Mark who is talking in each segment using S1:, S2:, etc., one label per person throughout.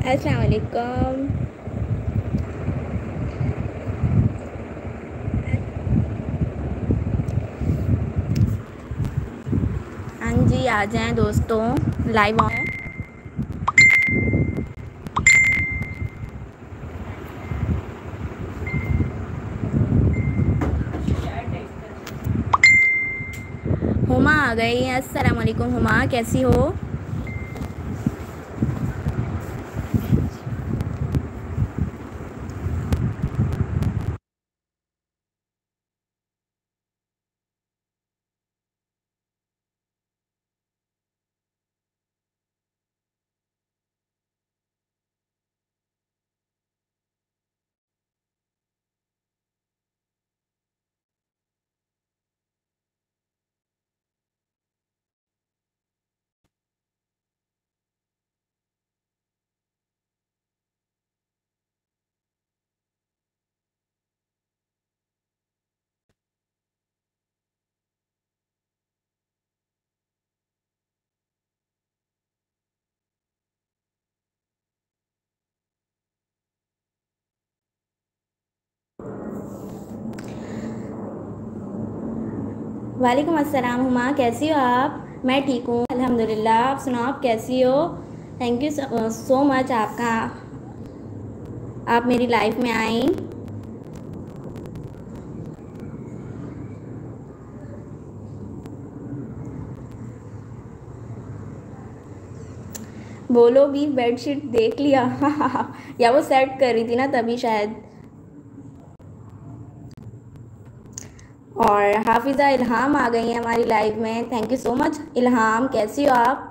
S1: अस्सलाम वालेकुम। हाँ जी, आ जाएं दोस्तों, लाइव ऑन है। हुमा आ गई। अस्सलाम वालेकुम हुमा, कैसी हो? वालेकुम अस्सलाम हुमा, कैसी हो आप? मैं ठीक हूँ अल्हम्दुलिल्लाह। आप सुनाओ, आप कैसी हो? थैंक यू सो मच आपका, आप मेरी लाइफ में आई। बोलो भी, बेडशीट देख लिया या वो सेट कर रही थी ना तभी शायद। और हाफिज़ा इल्हाम आ गई हैं हमारी लाइव में। Thank you so much Ilham, कैसी हो आप?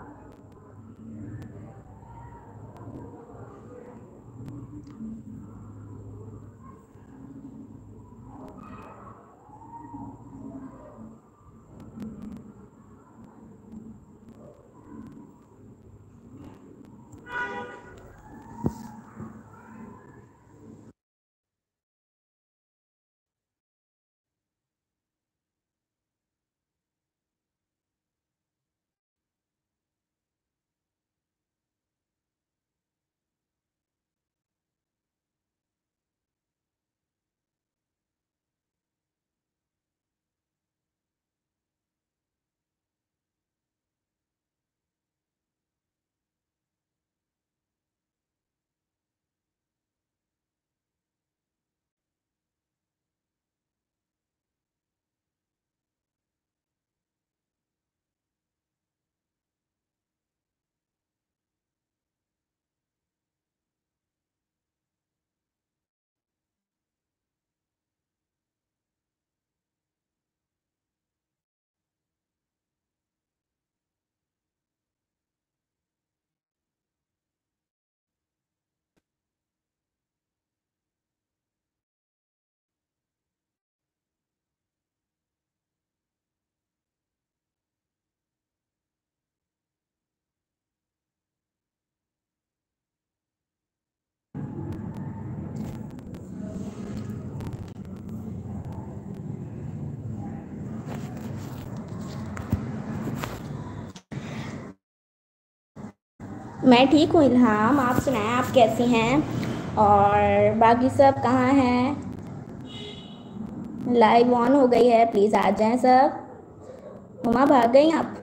S1: मैं ठीक हूँ इल्हाम, आप सुनाएं, आप कैसी हैं? और बाकी सब कहाँ हैं? लाइव ऑन हो गई है, प्लीज़ आ जाएं सब। हुमा, भाग गई आप?